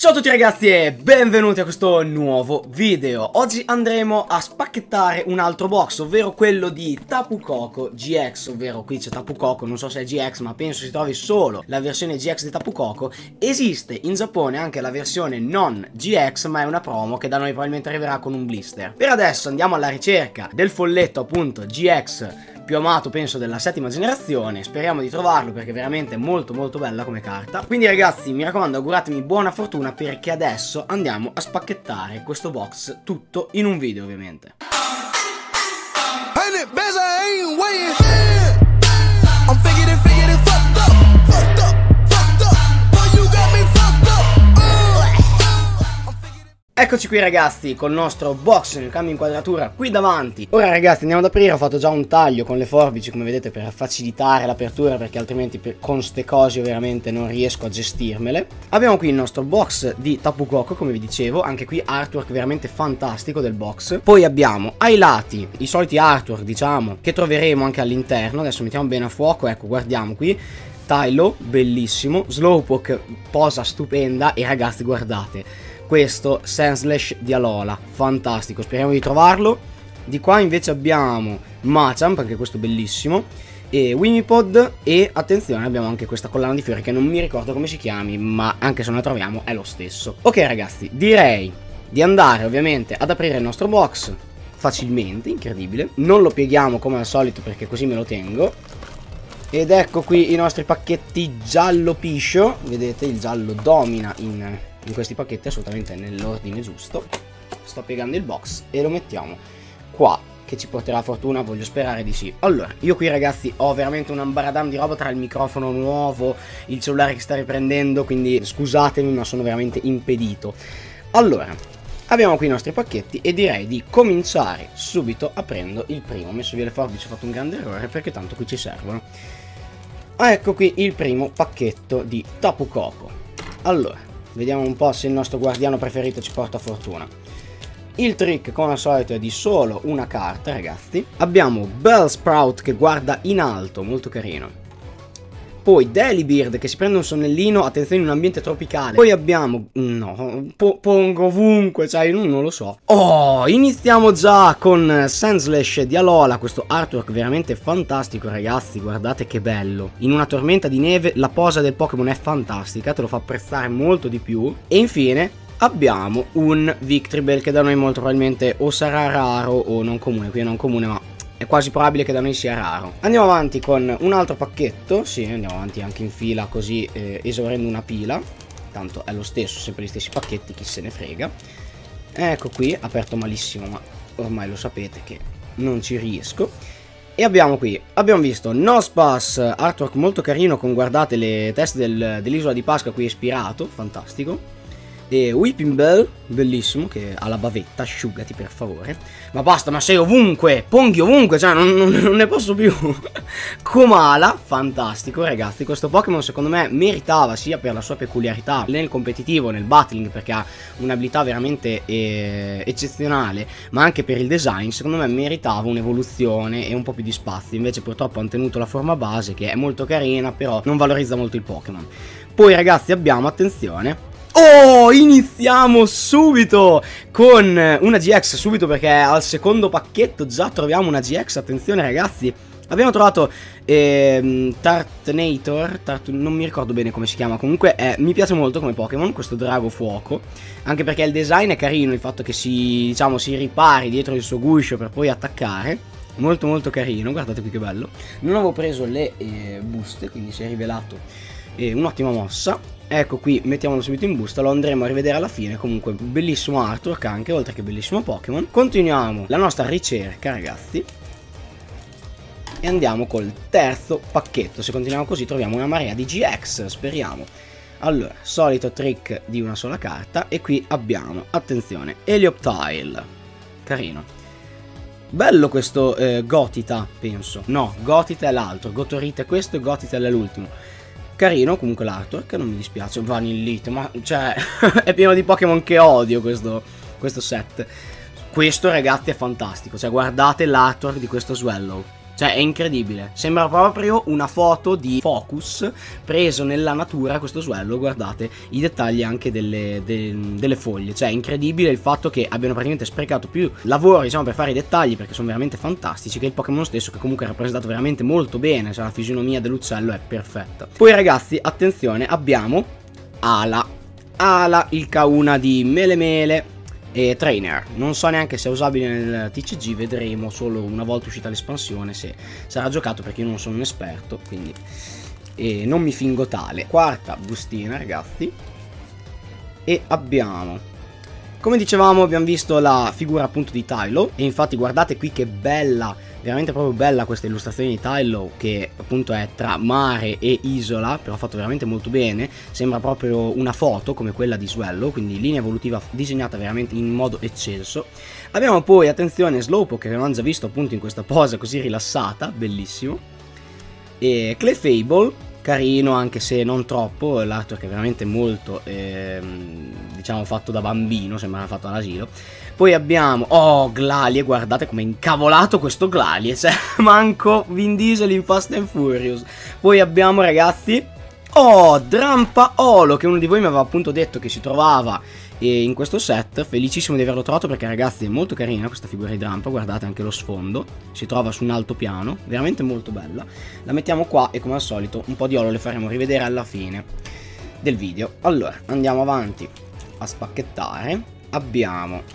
Ciao a tutti ragazzi e benvenuti a questo nuovo video. Oggi andremo a spacchettare un altro box, ovvero quello di Tapu Koko GX. Ovvero qui c'è Tapu Koko, non so se è GX ma penso si trovi solo la versione GX di Tapu Koko. Esiste in Giappone anche la versione non GX, ma è una promo che da noi probabilmente arriverà con un blister. Per adesso andiamo alla ricerca del folletto appunto GX più amato penso della 7ª generazione. Speriamo di trovarlo perché è veramente molto bella come carta. Quindi ragazzi mi raccomando, auguratemi buona fortuna perché adesso andiamo a spacchettare questo box tutto in un video ovviamente. Eccoci qui ragazzi col nostro box nel cambio inquadratura qui davanti. Ora ragazzi andiamo ad aprire, ho fatto già un taglio con le forbici come vedete per facilitare l'apertura perché altrimenti con ste cose veramente non riesco a gestirmele. Abbiamo qui il nostro box di Tapu Koko come vi dicevo, anche qui artwork veramente fantastico del box. Poi abbiamo ai lati i soliti artwork diciamo che troveremo anche all'interno, adesso mettiamo bene a fuoco, ecco guardiamo qui. Tylo, bellissimo, Slowpoke, posa stupenda e ragazzi guardate questo Sandslash di Alola, fantastico, speriamo di trovarlo. Di qua invece abbiamo Machamp, anche questo bellissimo, e Wimpod e attenzione abbiamo anche questa collana di fiori che non mi ricordo come si chiami, ma anche se non la troviamo è lo stesso. Ok ragazzi, direi di andare ovviamente ad aprire il nostro box facilmente, incredibile. Non lo pieghiamo come al solito perché così me lo tengo. Ed ecco qui i nostri pacchetti giallo piscio, vedete il giallo domina in questi pacchetti assolutamente nell'ordine giusto. Sto piegando il box e lo mettiamo qua che ci porterà fortuna, voglio sperare di sì. Allora io qui ragazzi ho veramente un ambaradam di roba tra il microfono nuovo, il cellulare che sta riprendendo, quindi scusatemi ma sono veramente impedito. Allora abbiamo qui i nostri pacchetti e direi di cominciare subito aprendo il primo. Ho messo via le forbici, ho fatto un grande errore perché tanto qui ci servono. Ecco qui il primo pacchetto di Tapu Koko. Allora vediamo un po' se il nostro guardiano preferito ci porta fortuna. Il trick come al solito è di solo una carta ragazzi. Abbiamo Bellsprout che guarda in alto, molto carino. Poi Delibird che si prende un sonnellino, attenzione in un ambiente tropicale. Poi abbiamo, no, pongo ovunque, cioè non lo so. Oh, iniziamo già con Sandslash di Alola, questo artwork veramente fantastico ragazzi, guardate che bello. In una tormenta di neve la posa del Pokémon è fantastica, te lo fa apprezzare molto di più. E infine abbiamo un Victreebel che da noi molto probabilmente o sarà raro o non comune, qui è non comune ma è quasi probabile che da noi sia raro. Andiamo avanti con un altro pacchetto. Sì, andiamo avanti anche in fila così esaurendo una pila. Tanto è lo stesso, sempre gli stessi pacchetti, chi se ne frega. Ecco qui, aperto malissimo ma ormai lo sapete che non ci riesco. E abbiamo qui, abbiamo visto Nosepass, artwork molto carino con guardate le teste dell'isola di Pasqua qui ispirato, fantastico. E Weeping Bell, bellissimo, che ha la bavetta, asciugati per favore. Ma basta, ma sei ovunque, ponghi ovunque, cioè non ne posso più. Komala, fantastico ragazzi, questo Pokémon secondo me meritava sia per la sua peculiarità nel competitivo, nel battling, perché ha un'abilità veramente eccezionale, ma anche per il design, secondo me meritava un'evoluzione e un po' più di spazio. Invece purtroppo hanno tenuto la forma base che è molto carina, però non valorizza molto il Pokémon. Poi ragazzi abbiamo, attenzione, oh, iniziamo subito con una GX, subito perché al secondo pacchetto già troviamo una GX, attenzione ragazzi. Abbiamo trovato Tartanator, non mi ricordo bene come si chiama, comunque mi piace molto come Pokémon, questo drago fuoco, anche perché il design è carino, il fatto che si ripari dietro il suo guscio per poi attaccare, molto carino, guardate qui che bello. Non avevo preso le buste, quindi si è rivelato un'ottima mossa. Ecco qui, mettiamolo subito in busta, lo andremo a rivedere alla fine. Comunque bellissimo artwork anche, oltre che bellissimo Pokémon. Continuiamo la nostra ricerca ragazzi e andiamo col terzo pacchetto. Se continuiamo così troviamo una marea di GX, speriamo. Allora, solito trick di una sola carta. E qui abbiamo, attenzione, Helioptile, carino. Bello questo Gothita, penso. No, Gothita è l'altro, Gotorita è questo e Gothita è l'ultimo. Carino comunque l'artwork, non mi dispiace. Vanillite, ma cioè è pieno di Pokémon che odio questo set. Questo ragazzi è fantastico, cioè guardate l'artwork di questo Swallow. Cioè è incredibile, sembra proprio una foto di focus preso nella natura questo Swellow. Guardate i dettagli anche delle foglie, cioè è incredibile il fatto che abbiano praticamente sprecato più lavoro, diciamo, per fare i dettagli, perché sono veramente fantastici, che il Pokémon stesso, che comunque è rappresentato veramente molto bene, cioè la fisionomia dell'uccello è perfetta. Poi ragazzi, attenzione, abbiamo Ala, il Kauna di Melemele e Trainer. Non so neanche se è usabile nel TCG, vedremo solo una volta uscita l'espansione se sarà giocato, perché io non sono un esperto, quindi non mi fingo tale. Quarta bustina ragazzi, e abbiamo, come dicevamo, abbiamo visto la figura appunto di Tylo, e infatti guardate qui che bella, veramente proprio bella questa illustrazione di Tylo, che appunto è tra mare e isola, però fatto veramente molto bene, sembra proprio una foto come quella di Swellow, quindi linea evolutiva disegnata veramente in modo eccelso. Abbiamo poi, attenzione, Slowpoke, che avevamo già visto appunto in questa posa così rilassata, bellissimo, e Clefable, carino anche se non troppo, l'artwork è veramente molto diciamo fatto da bambino, sembra fatto all'asilo. Poi abbiamo, oh, Glalie, guardate com'è incavolato questo Glalie, cioè manco Vin Diesel in Fast and Furious. Poi abbiamo ragazzi, oh, Drampaolo, che uno di voi mi aveva appunto detto che si trovava in questo set. Felicissimo di averlo trovato, perché ragazzi è molto carina questa figura di Drampa, guardate anche lo sfondo, si trova su un altopiano, veramente molto bella. La mettiamo qua e come al solito un po' di olo le faremo rivedere alla fine del video. Allora andiamo avanti a spacchettare. Abbiamo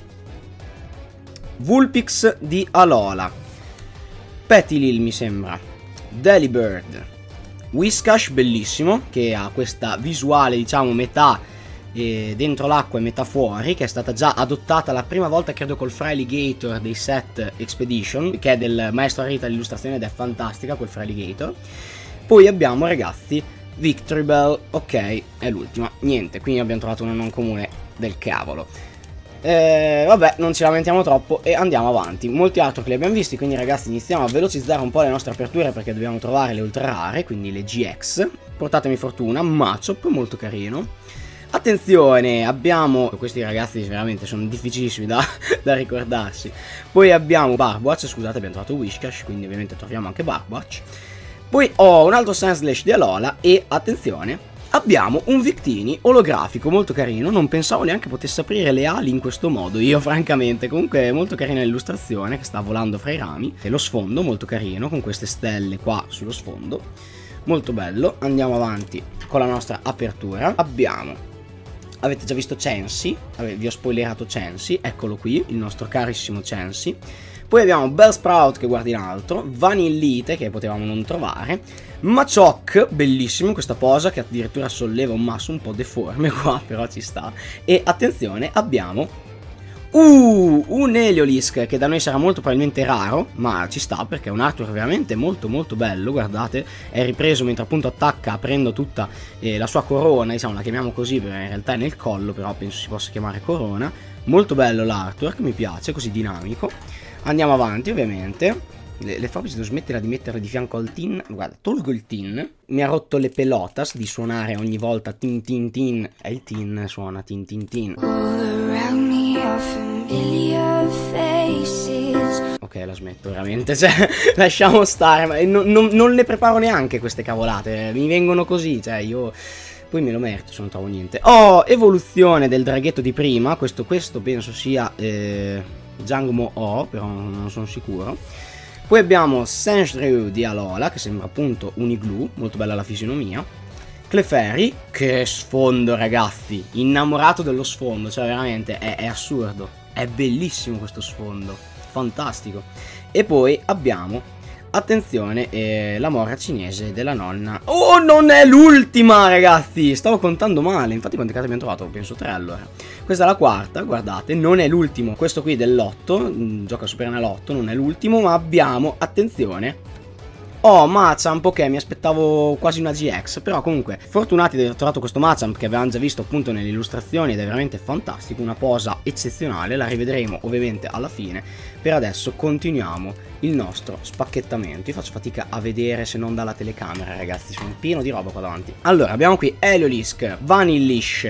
Vulpix di Alola, Petilil mi sembra, Delibird, Whiscash bellissimo, che ha questa visuale diciamo metà dentro l'acqua e metà fuori, che è stata già adottata la prima volta credo col Fraligator dei set Expedition, che è del maestro Arita l'illustrazione ed è fantastica quel Fraligator. Poi abbiamo ragazzi Victreebel, ok, è l'ultima, niente, quindi abbiamo trovato una non comune del cavolo. Vabbè, non ci lamentiamo troppo e andiamo avanti. Molti altri che li abbiamo visti, quindi ragazzi iniziamo a velocizzare un po' le nostre aperture, perché dobbiamo trovare le ultra rare, quindi le GX. Portatemi fortuna, Machop, molto carino. Attenzione, abbiamo, questi ragazzi veramente sono difficilissimi da ricordarsi. Poi abbiamo Barboach, scusate, abbiamo trovato Whiscash, quindi ovviamente troviamo anche Barboach. Poi ho un altro Sandslash di Alola e attenzione, abbiamo un Victini olografico molto carino. Non pensavo neanche potesse aprire le ali in questo modo io, francamente. Comunque è molto carina l'illustrazione, che sta volando fra i rami, e lo sfondo molto carino con queste stelle qua sullo sfondo, molto bello. Andiamo avanti con la nostra apertura. Abbiamo, avete già visto Chansey, vi ho spoilerato Chansey, eccolo qui il nostro carissimo Chansey. Poi abbiamo Bellsprout, che guarda in alto, Vanillite, che potevamo non trovare, Machoke, bellissimo in questa posa, che addirittura solleva un masso un po' deforme qua, però ci sta. E attenzione, abbiamo un Heliolisk, che da noi sarà molto probabilmente raro, ma ci sta perché è un artwork veramente molto molto bello. Guardate, è ripreso mentre appunto attacca aprendo tutta la sua corona, diciamo, la chiamiamo così perché in realtà è nel collo, però penso si possa chiamare corona. Molto bello l'artwork, mi piace, così dinamico. Andiamo avanti ovviamente. Le forbici devo smettere di metterle di fianco al tin. Guarda, tolgo il tin. Mi ha rotto le pelotas di suonare ogni volta tin tin tin. E il tin suona tin tin tin. Ok, la smetto veramente. Cioè, lasciamo stare. Ma non le preparo neanche queste cavolate. Mi vengono così. Cioè, io poi me lo merito se non trovo niente. Oh, evoluzione del draghetto di prima. Questo penso sia Jangmo O, però non sono sicuro. Poi abbiamo Sandshrew di Alola, che sembra appunto un igloo, molto bella la fisionomia. Clefairy, che sfondo ragazzi, innamorato dello sfondo, cioè veramente è assurdo, è bellissimo questo sfondo, fantastico. E poi abbiamo, attenzione, la mora cinese della nonna. Oh, non è l'ultima ragazzi, stavo contando male, infatti quante carte abbiamo trovato? Penso 3 allora. Questa è la quarta, guardate, non è l'ultimo. Questo qui dell'8, gioca Super Enalotto, non è l'ultimo, ma abbiamo, attenzione, oh, Machamp, ok, mi aspettavo quasi una GX, però comunque fortunati di aver trovato questo Machamp, che avevamo già visto appunto nelle illustrazioni ed è veramente fantastico, una posa eccezionale, la rivedremo ovviamente alla fine. Per adesso continuiamo il nostro spacchettamento. Io faccio fatica a vedere se non dalla telecamera ragazzi, sono pieno di roba qua davanti. Allora, abbiamo qui Heliolisk, Vanillish,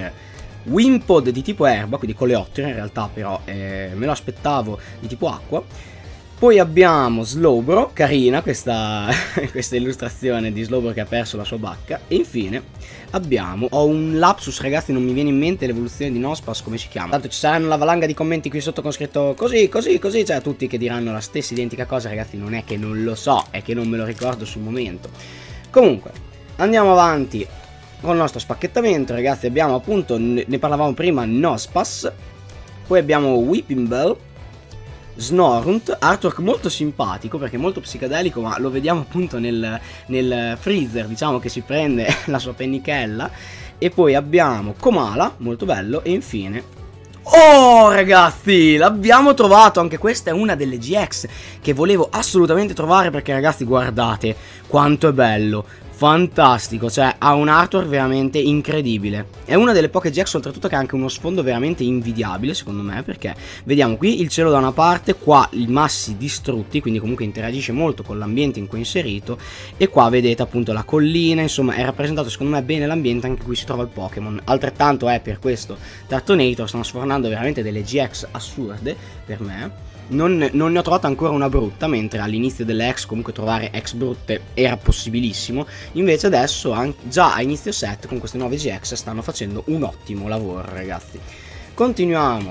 Wimpod di tipo erba, quindi coleottero in realtà, però me lo aspettavo di tipo acqua. Poi abbiamo Slowbro, carina questa illustrazione di Slowbro che ha perso la sua bacca. E infine abbiamo, ho un lapsus ragazzi, non mi viene in mente l'evoluzione di Nospas, come si chiama. Tanto ci saranno una valanga di commenti qui sotto con scritto così, così, così, cioè tutti che diranno la stessa identica cosa ragazzi. Non è che non lo so, è che non me lo ricordo sul momento. Comunque, andiamo avanti con il nostro spacchettamento ragazzi. Abbiamo appunto, ne parlavamo prima, Nospas. Poi abbiamo Weeping Bell, Snorunt, artwork molto simpatico perché è molto psicadelico, ma lo vediamo appunto nel freezer, diciamo, che si prende la sua pennichella. E poi abbiamo Komala, molto bello. E infine, oh ragazzi, l'abbiamo trovato, anche questa è una delle GX che volevo assolutamente trovare perché ragazzi guardate quanto è bello. Fantastico, cioè ha un artwork veramente incredibile. È una delle poche GX oltretutto che ha anche uno sfondo veramente invidiabile secondo me, perché vediamo qui il cielo da una parte, qua i massi distrutti, quindi comunque interagisce molto con l'ambiente in cui è inserito. E qua vedete appunto la collina, insomma è rappresentato secondo me bene l'ambiente anche qui si trova il Pokémon. Altrettanto è per questo Turtonator, stanno sfornando veramente delle GX assurde per me. Non ne ho trovata ancora una brutta, mentre all'inizio delle ex comunque trovare ex brutte era possibilissimo. Invece adesso già a inizio set con queste nuove GX stanno facendo un ottimo lavoro ragazzi. Continuiamo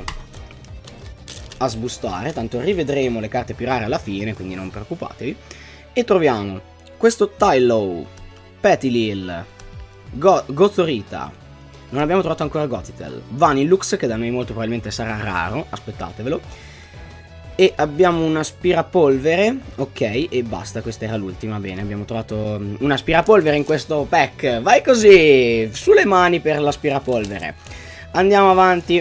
a sbustare, tanto rivedremo le carte più rare alla fine, quindi non preoccupatevi. E troviamo questo Tylow, Petilil, Gozorita. Non abbiamo trovato ancora Gothitelle, Vanillux che da noi molto probabilmente sarà raro, aspettatevelo. E abbiamo un aspirapolvere, ok, e basta, questa era l'ultima, bene, abbiamo trovato un aspirapolvere in questo pack, vai così, sulle mani per l'aspirapolvere. Andiamo avanti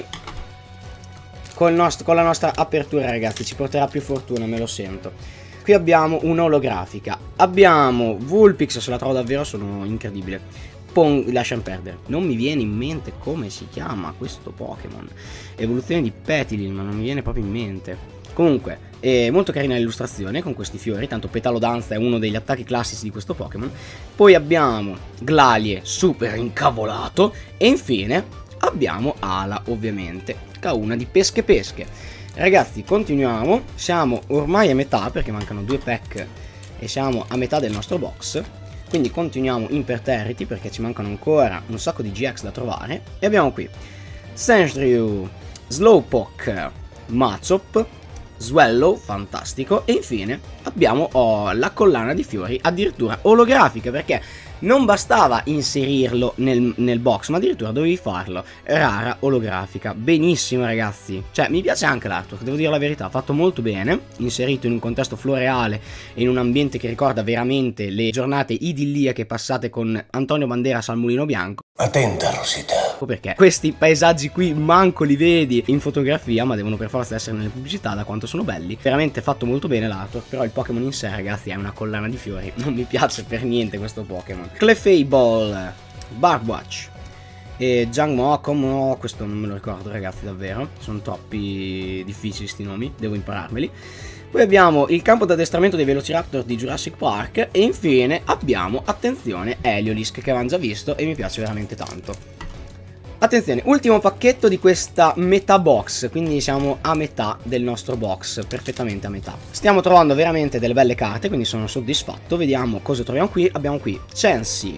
con la nostra apertura ragazzi, ci porterà più fortuna, me lo sento. Qui abbiamo un'olografica, abbiamo Vulpix, se la trovo davvero sono incredibile. Lasciamo perdere, non mi viene in mente come si chiama questo Pokémon. Evoluzione di Petilil, ma non mi viene proprio in mente. Comunque, è molto carina l'illustrazione con questi fiori, tanto Petalo Danza è uno degli attacchi classici di questo Pokémon. Poi abbiamo Glalie, super incavolato. E infine abbiamo Ala, ovviamente, che ha una di pesche. Ragazzi, continuiamo, siamo ormai a metà perché mancano 2 pack e siamo a metà del nostro box. Quindi continuiamo imperterriti perché ci mancano ancora un sacco di GX da trovare. E abbiamo qui Sandshrew, Slowpoke, Machop, Swellow, fantastico. E infine abbiamo la collana di fiori addirittura olografica, perché non bastava inserirlo nel box, ma addirittura dovevi farlo rara olografica. Benissimo ragazzi, cioè mi piace anche l'artwork, devo dire la verità, fatto molto bene, inserito in un contesto floreale e in un ambiente che ricorda veramente le giornate idilliache passate con Antonio Banderas al Mulino Bianco. Attenta Rosita, perché questi paesaggi qui manco li vedi in fotografia, ma devono per forza essere nelle pubblicità da quanto sono belli. Veramente fatto molto bene l'artwork, però il Pokémon in sé ragazzi è una collana di fiori, non mi piace per niente questo Pokémon. Clefable, Barbwatch e Jangmo, questo non me lo ricordo ragazzi davvero, sono troppi difficili sti nomi, devo impararmeli. Poi abbiamo il campo d'addestramento dei Velociraptor di Jurassic Park. E infine abbiamo, attenzione, Heliolisk, che avevamo già visto e mi piace veramente tanto. Attenzione, ultimo pacchetto di questa metà box, quindi siamo a metà del nostro box, perfettamente a metà. Stiamo trovando veramente delle belle carte, quindi sono soddisfatto. Vediamo cosa troviamo qui. Abbiamo qui Chansey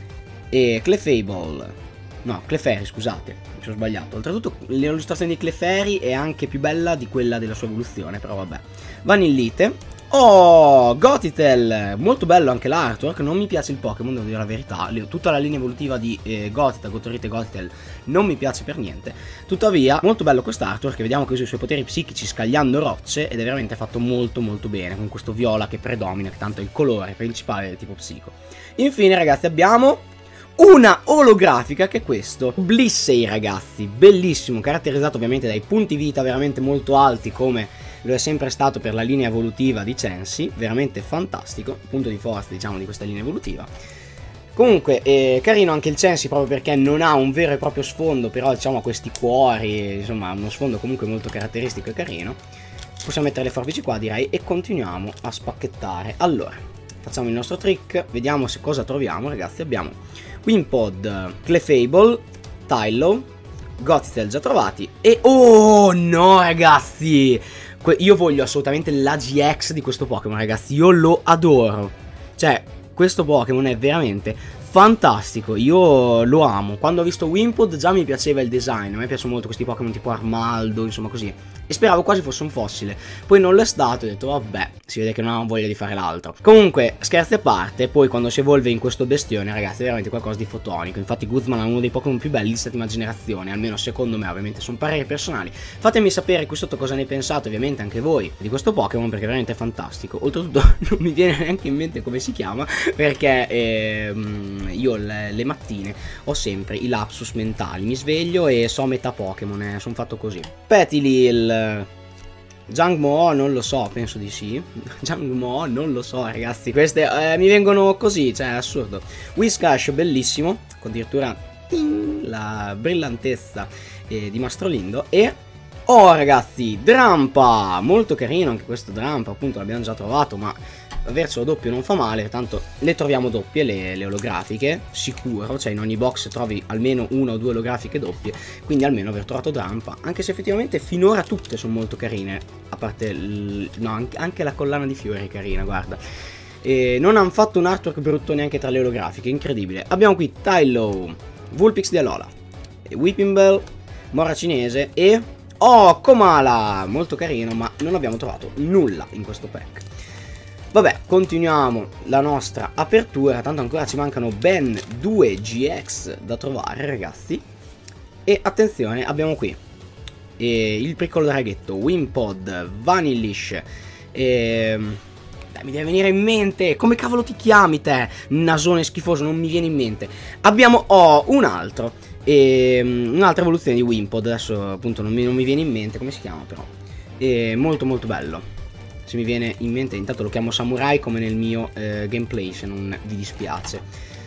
e Clefable. No, Clefairy, scusate, mi sono sbagliato. Oltretutto l'illustrazione di Clefairy è anche più bella di quella della sua evoluzione, però vabbè. Vanillite. Oh, Gothitelle, molto bello anche l'artwork. Non mi piace il Pokémon, devo dire la verità. Tutta la linea evolutiva di Gothita, Gotorite e Gothitelle non mi piace per niente. Tuttavia, molto bello quest'artwork, che vediamo che usa i suoi poteri psichici scagliando rocce, ed è veramente fatto molto molto bene, con questo viola che predomina, che tanto è il colore principale del tipo psico. Infine ragazzi abbiamo una olografica, che è questo Blissey ragazzi, bellissimo, caratterizzato ovviamente dai punti vita veramente molto alti, come lo è sempre stato per la linea evolutiva di Chansey, veramente fantastico, punto di forza diciamo di questa linea evolutiva. Comunque carino anche il Chansey, proprio perché non ha un vero e proprio sfondo, però diciamo ha questi cuori, insomma uno sfondo comunque molto caratteristico e carino. Possiamo mettere le forbici qua direi e continuiamo a spacchettare. Allora, facciamo il nostro trick, vediamo se cosa troviamo ragazzi. Abbiamo Wimpod, Clefable, Tylow, Gothitelle già trovati e oh no ragazzi, Io voglio assolutamente la GX di questo Pokémon, ragazzi. Io lo adoro. Cioè, questo Pokémon è veramente fantastico. Io lo amo. Quando ho visto Wimpod già mi piaceva il design. A me piacciono molto questi Pokémon tipo Armaldo, insomma così. E speravo quasi fosse un fossile. Poi non l'è stato e ho detto vabbè, si vede che non ho voglia di fare l'altro. Comunque, scherzi a parte, poi quando si evolve in questo bestione, ragazzi, è veramente qualcosa di fotonico. Infatti Guzman è uno dei Pokémon più belli di settima generazione, almeno secondo me, ovviamente sono pareri personali. Fatemi sapere qui sotto cosa ne pensate, ovviamente anche voi, di questo Pokémon, perché è veramente fantastico. Oltretutto non mi viene neanche in mente come si chiama, perché io le mattine ho sempre i lapsus mentali. Mi sveglio e so metà Pokémon, sono fatto così. Petilil, Jangmo, non lo so, penso di sì. Jangmo, non lo so, ragazzi. Queste mi vengono così, cioè, è assurdo. Whiscash, bellissimo. Addirittura la brillantezza di Mastrolindo. E oh, ragazzi, Drampa, molto carino anche questo Drampa. Appunto, l'abbiamo già trovato, ma avercelo doppio non fa male. Tanto le troviamo doppie, le olografiche, sicuro. Cioè, in ogni box trovi almeno una o due olografiche doppie. Quindi almeno aver trovato Drampa. Anche se effettivamente finora tutte sono molto carine. A parte no, anche la collana di fiori è carina, guarda. E non hanno fatto un artwork brutto neanche tra le olografiche, incredibile. Abbiamo qui Tylo, Vulpix di Alola, Whipping Bell, Mora cinese e oh, Komala, molto carino, ma non abbiamo trovato nulla in questo pack. Vabbè, continuiamo la nostra apertura, tanto ancora ci mancano ben 2 GX da trovare, ragazzi. E attenzione, abbiamo qui il piccolo draghetto, Wimpod, Vanillish, mi deve venire in mente, come cavolo ti chiami te, nasone schifoso, non mi viene in mente. Abbiamo un altro, un'altra evoluzione di Wimpod, adesso appunto non mi viene in mente come si chiama però. Molto molto bello. Se mi viene in mente, intanto lo chiamo Samurai come nel mio gameplay, se non vi dispiace.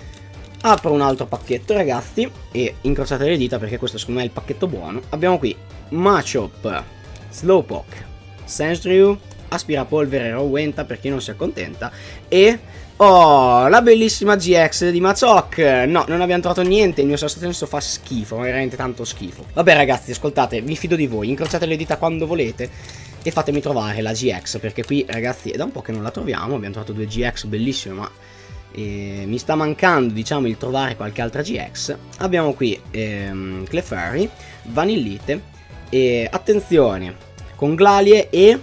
Apro un altro pacchetto, ragazzi, e incrociate le dita perché questo secondo me è il pacchetto buono. Abbiamo qui Machop, Slowpoke, Sandshrew, Aspirapolvere, Rowenta per chi non si accontenta, e oh, la bellissima GX di Machoke. No, non abbiamo trovato niente, il mio sesto senso fa schifo, veramente tanto schifo. Vabbè, ragazzi, ascoltate, mi fido di voi, incrociate le dita quando volete e fatemi trovare la GX, perché qui, ragazzi, è da un po' che non la troviamo. Abbiamo trovato 2 GX bellissime, ma mi sta mancando, diciamo, il trovare qualche altra GX. Abbiamo qui Clefairy, Vanillite e attenzione, Conglalie e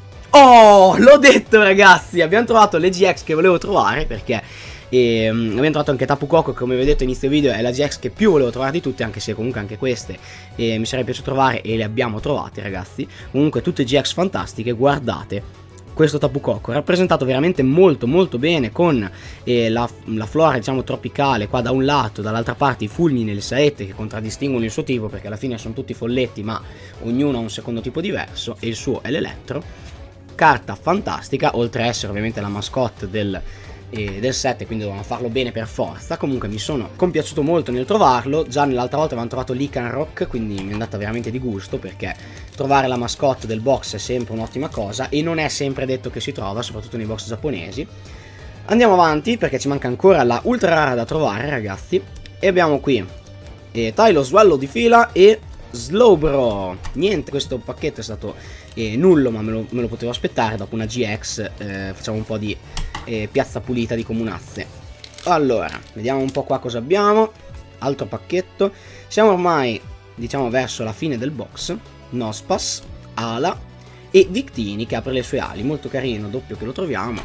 oh, l'ho detto, ragazzi, abbiamo trovato le GX che volevo trovare, perché abbiamo trovato anche Tapu Koko, che come vedete inizio video è la GX che più volevo trovare di tutte, anche se comunque anche queste mi sarebbe piaciuto trovare e le abbiamo trovate, ragazzi. Comunque tutte GX fantastiche, guardate. Questo Tapu Koko rappresentato veramente molto molto bene, con la flora, diciamo, tropicale qua da un lato, dall'altra parte i fulmini e le saette che contraddistinguono il suo tipo, perché alla fine sono tutti folletti ma ognuno ha un secondo tipo diverso, e il suo è l'elettro. Carta fantastica, oltre a essere ovviamente la mascotte del set, quindi dovevano farlo bene per forza. Comunque mi sono compiaciuto molto nel trovarlo. Già nell'altra volta avevamo trovato Lycanroc, quindi mi è andata veramente di gusto, perché trovare la mascotte del box è sempre un'ottima cosa e non è sempre detto che si trova, soprattutto nei box giapponesi. Andiamo avanti perché ci manca ancora la ultra rara da trovare, ragazzi, e abbiamo qui Tylo, Swallow di fila e Slowbro. Niente, questo pacchetto è stato nullo, ma me lo potevo aspettare. Dopo una GX facciamo un po' di piazza pulita di comunazze. Allora, vediamo un po' qua cosa abbiamo. Altro pacchetto. Siamo ormai, diciamo, verso la fine del box. Nospas, Ala e Victini che apre le sue ali. Molto carino, doppio che lo troviamo.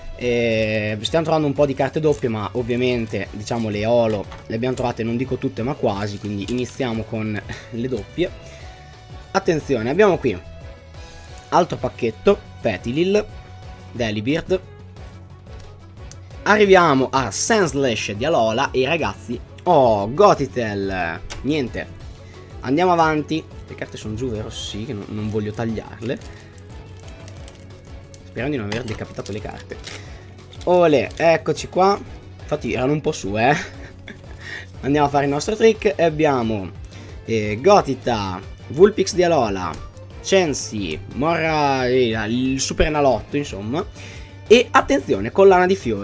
Stiamo trovando un po' di carte doppie, ma ovviamente, diciamo, le holo le abbiamo trovate, non dico tutte ma quasi, quindi iniziamo con le doppie. Attenzione, abbiamo qui altro pacchetto, Petilil, Delibird. Arriviamo a Sandslash di Alola e, ragazzi, oh, Gothitelle. Niente, andiamo avanti. Le carte sono giù, vero? Sì, che non voglio tagliarle, sperando di non aver decapitato le carte. Olè, eccoci qua. Infatti erano un po' su, Andiamo a fare il nostro trick. E abbiamo Gothita, Vulpix di Alola, Chansey, Morra, il Super Nalotto, insomma. E attenzione, collana di fiori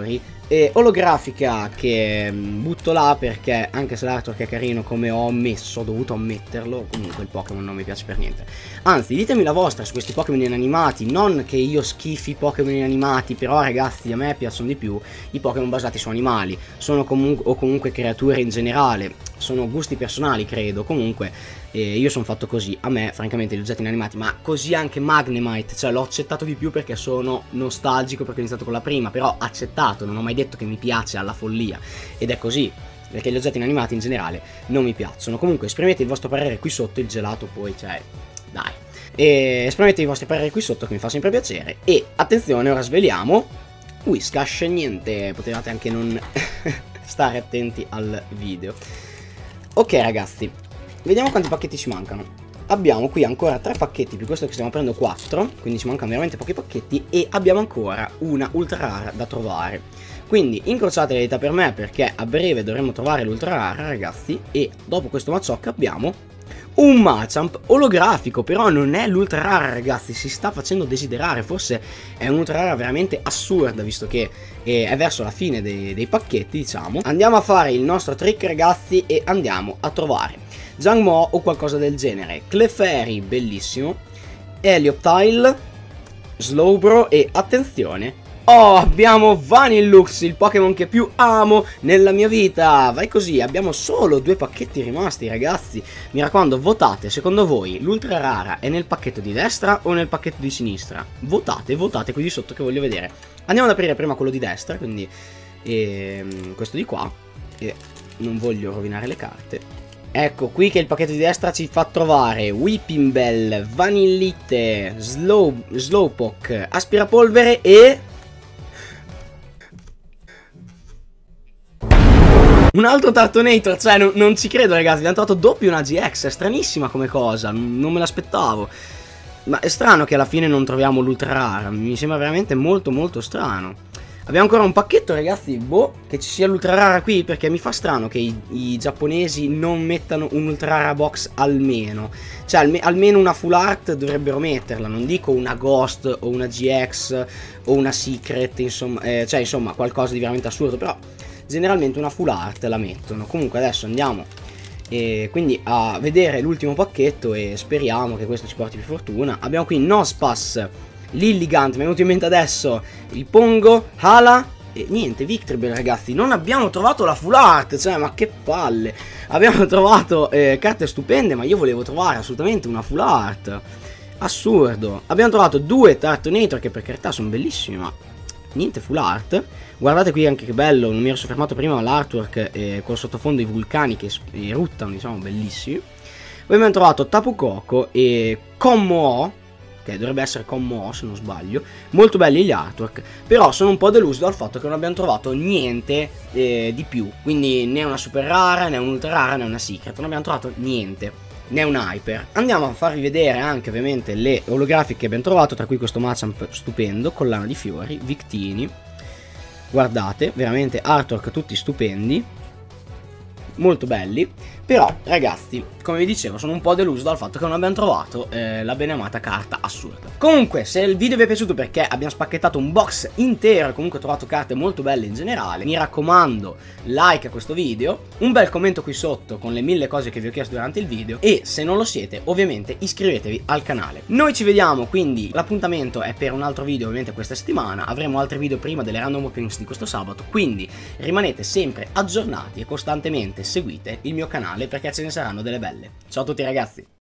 olografica che butto là perché anche se l'artwork è carino come ho dovuto ammetterlo, comunque il Pokémon non mi piace per niente. Anzi, ditemi la vostra su questi Pokémon inanimati, non che io schifi i Pokémon inanimati, però ragazzi a me piacciono di più i Pokémon basati su animali, o comunque creature in generale, sono gusti personali credo, comunque io sono fatto così, a me francamente gli oggetti inanimati, ma così anche Magnemite, cioè l'ho accettato di più perché sono nostalgico, perché ho iniziato con la prima, però accettato, non ho mai detto che mi piace alla follia, ed è così, perché gli oggetti inanimati in generale non mi piacciono. Comunque esprimete il vostro parere qui sotto, il gelato poi, cioè, dai, esprimete i vostri pareri qui sotto che mi fa sempre piacere, e attenzione, ora sveliamo, Whiscash, niente, potevate anche non stare attenti al video. Ok ragazzi, vediamo quanti pacchetti ci mancano. Abbiamo qui ancora 3 pacchetti, più questo che stiamo aprendo 4, quindi ci mancano veramente pochi pacchetti, e abbiamo ancora una ultra rara da trovare. Quindi incrociate le dita per me, perché a breve dovremo trovare l'ultra rara ragazzi, e dopo questo Machoke abbiamo un Machamp olografico, però non è l'ultra rara ragazzi, si sta facendo desiderare, forse è un'ultra rara veramente assurda, visto che è verso la fine dei pacchetti, diciamo. Andiamo a fare il nostro trick ragazzi e andiamo a trovare Jangmo o qualcosa del genere, Clefairy, bellissimo, Helioptile, Slowbro e attenzione, oh, abbiamo Vanillux, il Pokémon che più amo nella mia vita. Vai così, abbiamo solo 2 pacchetti rimasti ragazzi. Mi raccomando, votate, secondo voi l'ultra rara è nel pacchetto di destra o nel pacchetto di sinistra? Votate, votate qui di sotto che voglio vedere. Andiamo ad aprire prima quello di destra, quindi questo di qua, e non voglio rovinare le carte. Ecco qui che il pacchetto di destra ci fa trovare Weeping Bell, Vanillite, Slowpoke, Aspirapolvere e un altro Tartonator, cioè non ci credo ragazzi, abbiamo trovato doppio una GX, è stranissima come cosa, non me l'aspettavo. Ma è strano che alla fine non troviamo l'ultra rara, mi sembra veramente molto molto strano. Abbiamo ancora un pacchetto ragazzi, boh, che ci sia l'ultra rara qui, perché mi fa strano che i giapponesi non mettano un'ultra rara box almeno. Cioè almeno una full art dovrebbero metterla, non dico una ghost o una GX o una secret, insomma, cioè insomma qualcosa di veramente assurdo, però generalmente una full art la mettono. Comunque adesso andiamo quindi a vedere l'ultimo pacchetto e speriamo che questo ci porti più fortuna. Abbiamo qui Nosepass, Lilligant, mi è venuto in mente adesso, il Pongo, Hala e niente, Victreebel ragazzi. Non abbiamo trovato la full art, cioè ma che palle. Abbiamo trovato carte stupende, ma io volevo trovare assolutamente una full art. Assurdo. Abbiamo trovato 2 Tartonator che per carità sono bellissimi, ma niente full art. Guardate qui anche che bello, non mi ero soffermato prima all'artwork col sottofondo i vulcani che eruttano, diciamo, bellissimi. Poi abbiamo trovato Tapu Koko e Kommo-o, che dovrebbe essere Kommo-o se non sbaglio. Molto belli gli artwork, però sono un po' deluso dal fatto che non abbiamo trovato niente di più. Quindi né una super rara, né un'ultra rara, né una secret, non abbiamo trovato niente, né un hyper. Andiamo a farvi vedere anche ovviamente le olografiche che abbiamo trovato, tra cui questo Machamp stupendo, collana di fiori, Victini. Guardate, veramente artwork tutti stupendi, molto belli. Però ragazzi, come vi dicevo, sono un po' deluso dal fatto che non abbiamo trovato la beneamata carta assurda. Comunque, se il video vi è piaciuto perché abbiamo spacchettato un box intero e comunque ho trovato carte molto belle in generale, mi raccomando, like a questo video, un bel commento qui sotto con le 1000 cose che vi ho chiesto durante il video, e se non lo siete ovviamente iscrivetevi al canale. Noi ci vediamo, quindi l'appuntamento è per un altro video ovviamente questa settimana, avremo altri video prima delle random openings di questo sabato, quindi rimanete sempre aggiornati e costantemente seguite il mio canale perché ce ne saranno delle belle. Ciao a tutti ragazzi!